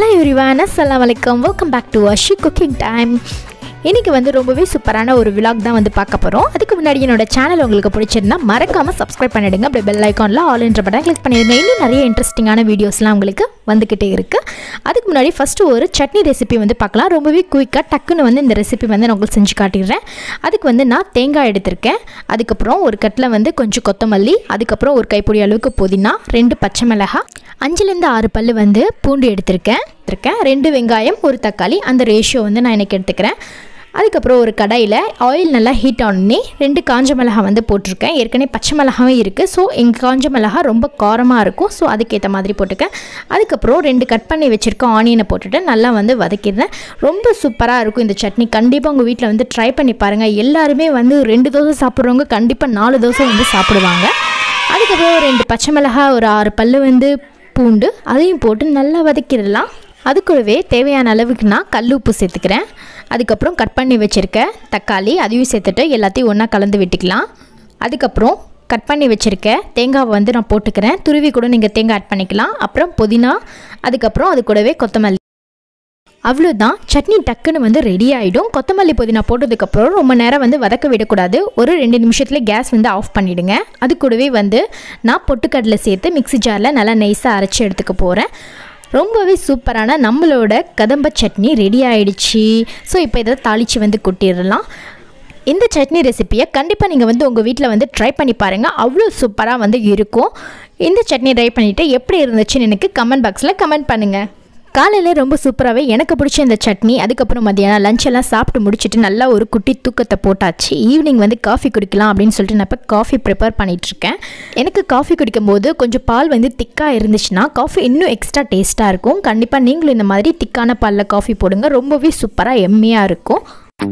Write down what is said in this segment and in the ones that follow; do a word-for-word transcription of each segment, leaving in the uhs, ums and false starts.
Hello everyone, Assalamualaikum. Welcome back to Aashu cooking time. இன்னைக்கு வந்து ரொம்பவே சூப்பரான ஒரு vlog தான் வந்து பார்க்க போறோம். அதுக்கு முன்னாடி என்னோட சேனல் உங்களுக்கு பிடிச்சிருந்தா மறக்காம subscribe பண்ணிடுங்க. அப்படியே bell iconல all என்ற பட்டனை click பண்ணிடுங்க. இன்னும் நிறைய இன்ட்ரஸ்டிங்கான வீடியோஸ்லாம் உங்களுக்கு வந்துகிட்டே இருக்கு. அதுக்கு முன்னாடி ஃபர்ஸ்ட் ஒரு சட்னி ரெசிபி வந்து பார்க்கலாம். ரொம்பவே குயிக்கா டக்குன்னு வந்து இந்த ரெசிபி வந்து நான் உங்களுக்கு செஞ்சு காட்டிடுறேன். அதுக்கு வந்து நான் தேங்காய் எடுத்துர்க்கேன். அதுக்கு அப்புறம் ஒரு கட்ல வந்து கொஞ்சம் கொத்தமல்லி, அதுக்கு அப்புறம் ஒரு கைப்பிடி அளவுக்கு புதினா, ரெண்டு பச்சை மிளகாய், அஞ்சு ல இருந்து ஆறு பல்லு வந்து பூண்டு எடுத்துர்க்கேன். எடுத்துர்க்கேன். ரெண்டு வெங்காயம், ஒரு தக்காளி, அந்த ரேஷியோ வந்து நான் இன்னைக்கு எடுத்துக்கிறேன். அதுக்கு அப்புறம் ஒரு கடாயில ஆயில் நல்லா ஹீட் ஆனே ரெண்டு காஞ்ச மிளகாய் வந்து போட்டுருக்கேன். ஏற்கனவே பச்சை மிளகாவே இருக்கு. சோ எங்க காஞ்ச மிளகாய் ரொம்ப காரமா இருக்கும். சோ அதுக்கு ஏத்த மாதிரி போட்டுக்கேன். அதுக்கு அப்புறம் ரெண்டு கட் பண்ணி வச்சிருக்க ஆனியனை போட்டுட்டு நல்லா வந்து வதக்கிடுறேன். ரொம்ப சூப்பரா இருக்கும் இந்த சட்னி. கண்டிப்பா உங்க வீட்ல வந்து ட்ரை பண்ணி பாருங்க. எல்லாரும் வந்து ரெண்டு தோசை சாப்பிடுறவங்க கண்டிப்பா நாலு தோசை வந்து சாப்பிடுவாங்க. அதுக்கு அப்புறம் ரெண்டு பச்சை மிளகாய், ஒரு ஆறு பல்லு வந்து பூண்டு, அதையும் போட்டு நல்லா வதக்கிடலாம். அதுக்கூடவே தேவையான அளவுக்கு நான் கல் உப்பு சேர்த்துக்கிறேன். அதுக்கப்புறம் கட் பண்ணி வச்சுருக்க தக்காளி அதையும் சேர்த்துட்டு எல்லாத்தையும் ஒன்றா கலந்து விட்டுக்கலாம். அதுக்கப்புறம் கட் பண்ணி வச்சுருக்க தேங்காவை வந்து நான் போட்டுக்கிறேன். துருவி கூட நீங்கள் தேங்காய் ஆட் பண்ணிக்கலாம். அப்புறம் புதினா, அதுக்கப்புறம் அது கூடவே கொத்தமல்லி. அவ்வளோதான், சட்னி டக்குன்னு வந்து ரெடி ஆகிடும். கொத்தமல்லி புதினா போட்டதுக்கப்புறம் ரொம்ப நேரம் வந்து வதக்க விடக்கூடாது. ஒரு ரெண்டு நிமிஷத்தில் கேஸ் வந்து ஆஃப் பண்ணிவிடுங்க. அது கூடவே வந்து நான் பொட்டுக்கடலை சேர்த்து மிக்ஸி ஜாரில் நல்லா நைஸாக அரைச்சி எடுத்துக்க போகிறேன். ரொம்பவே சூப்பரான நம்மளோட கதம்ப சட்னி ரெடி ஆயிடுச்சு. ஸோ இப்போ இதை தாளித்து வந்து கொட்டிடலாம். இந்த சட்னி ரெசிப்பியை கண்டிப்பாக நீங்கள் வந்து உங்கள் வீட்டில் வந்து ட்ரை பண்ணி பாருங்கள். அவ்வளோ சூப்பராக வந்து இருக்கும். இந்த சட்னி ட்ரை பண்ணிவிட்டு எப்படி இருந்துச்சுன்னு எனக்கு கமெண்ட் பாக்ஸில் கமெண்ட் பண்ணுங்கள். காலையில் ரொம்ப சூப்பராகவே எனக்கு பிடிச்ச இந்த சட்னி. அதுக்கப்புறம் மதியானம் லஞ்ச் எல்லாம் சாப்பிட்டு முடிச்சுட்டு நல்லா ஒரு குட்டி தூக்கத்தை போட்டாச்சு. ஈவினிங் வந்து காஃபி குடிக்கலாம் அப்படின்னு சொல்லிட்டு நான் இப்போ காஃபி ப்ரிப்பேர் பண்ணிகிட்ருக்கேன். எனக்கு காஃபி குடிக்கும்போது கொஞ்சம் பால் வந்து திக்காக இருந்துச்சுன்னா காஃபி இன்னும் எக்ஸ்ட்ரா டேஸ்ட்டாக இருக்கும். கண்டிப்பாக நீங்களும் இந்த மாதிரி திக்கான பாலில் காஃபி போடுங்க. ரொம்பவே சூப்பராக எம்மியாக இருக்கும்.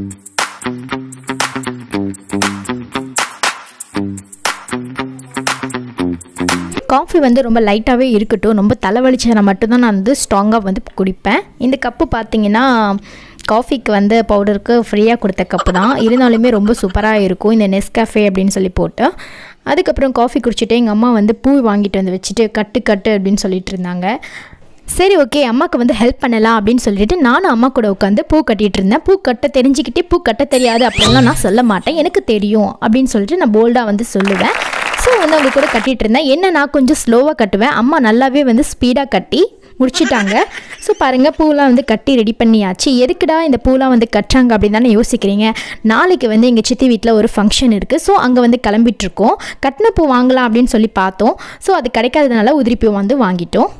காஃபி வந்து ரொம்ப லைட்டாகவே இருக்கட்டும். ரொம்ப தலைவலிச்சதை மட்டும்தான் நான் வந்து ஸ்ட்ராங்காக வந்து குடிப்பேன். இந்த கப்பு பார்த்திங்கன்னா காஃபிக்கு வந்து பவுடருக்கு ஃப்ரீயாக கொடுத்த கப்பு தான். இருந்தாலுமே ரொம்ப சூப்பராக இருக்கும் இந்த நெஸ்காஃபே அப்படின்னு சொல்லி போட்டு. அதுக்கப்புறம் காஃபி குடிச்சிட்டு எங்கள் அம்மா வந்து பூ வாங்கிட்டு வந்து வச்சுட்டு கட்டு கட்டு அப்படின்னு சொல்லிட்டு இருந்தாங்க. சரி, ஓகே, அம்மாவுக்கு வந்து ஹெல்ப் பண்ணலாம் அப்படின்னு சொல்லிட்டு நானும் அம்மா கூட உட்காந்து பூ கட்டிகிட்டு இருந்தேன். பூ கட்ட தெரிஞ்சுக்கிட்டே பூ கட்ட தெரியாது அப்படின்லாம் நான் சொல்ல மாட்டேன். எனக்கு தெரியும் அப்படின்னு சொல்லிட்டு நான் போல்டாக வந்து சொல்லுவேன். ஸோ வந்து அவங்க கூட கட்டிகிட்டு இருந்தேன். என்ன நான் கொஞ்சம் ஸ்லோவாக கட்டுவேன், அம்மா நல்லாவே வந்து ஸ்பீடாக கட்டி முடிச்சிட்டாங்க. ஸோ பாருங்கள், பூலாம் வந்து கட்டி ரெடி பண்ணியாச்சு. எதுக்குடா இந்த பூலாம் வந்து கட்டுறாங்க அப்படின்னு தானே யோசிக்கிறீங்க. நாளைக்கு வந்து எங்கள் சித்தி வீட்டில் ஒரு ஃபங்க்ஷன் இருக்குது. ஸோ அங்கே வந்து கிளம்பிட்டுருக்கோம். கட்டின பூ வாங்கலாம் அப்படின்னு சொல்லி பார்த்தோம். ஸோ அது கிடைக்காததுனால உதிரி பூ வந்து வாங்கிட்டோம்.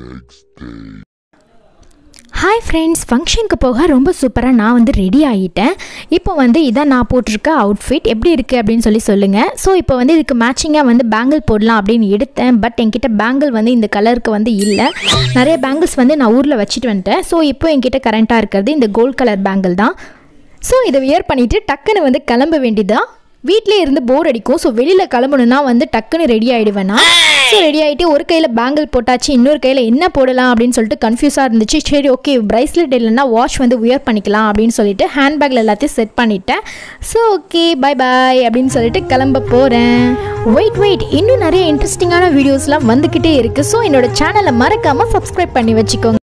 ஹாய் ஃப்ரெண்ட்ஸ், ஃபங்க்ஷனுக்கு போக ரொம்ப சூப்பராக நான் வந்து ரெடி ஆகிட்டேன். இப்போ வந்து இதான் நான் போட்டிருக்க அவுட்ஃபிட் எப்படி இருக்குது அப்படின்னு சொல்லி சொல்லுங்கள். ஸோ இப்போ வந்து இதுக்கு மேட்சிங்காக வந்து பேங்கிள் போடலாம் அப்படின்னு எடுத்தேன். பட் என்கிட்ட பேங்கிள் வந்து இந்த கலருக்கு வந்து இல்லை. நிறைய பேங்கிள்ஸ் வந்து நான் ஊரில் வச்சுட்டு வந்துட்டேன். ஸோ இப்போ என்கிட்ட கரண்ட்டாக இருக்கிறது இந்த கோல்ட் கலர் பேங்கிள் தான். ஸோ இதை வியர் பண்ணிவிட்டு டக்குன்னு வந்து கிளம்ப வேண்டியதான். வீட்டிலே இருந்து போர் அடிக்கும். ஸோ வெளியில் கிளம்பணுன்னா வந்து டக்குன்னு ரெடி ஆகிடுவேன் நான். ஸோ ரெடி ஆகிட்டு ஒரு கையில் பேங்கிள் போட்டாச்சு, இன்னொரு கையில் என்ன போடலாம் அப்படின்னு சொல்லிட்டு கன்ஃபியூஸாக இருந்துச்சு. சரி, ஓகே, ப்ரைஸ்லெட் இல்லைன்னா வாட்ச் வந்து வியர் பண்ணிக்கலாம் அப்படின்னு சொல்லிட்டு ஹேண்ட்பேக்கில் எல்லாத்தையும் செட் பண்ணிட்டேன். ஸோ ஓகே, பை பாய் அப்படின்னு சொல்லிட்டு கிளம்ப போகிறேன். வெயிட் வெயிட் இன்னும் நிறைய இன்ட்ரெஸ்டிங்கான வீடியோஸ்லாம் வந்துக்கிட்டே இருக்குது. ஸோ என்னோட சேனலை மறக்காமல் சப்ஸ்கிரைப் பண்ணி வச்சுக்கோங்க.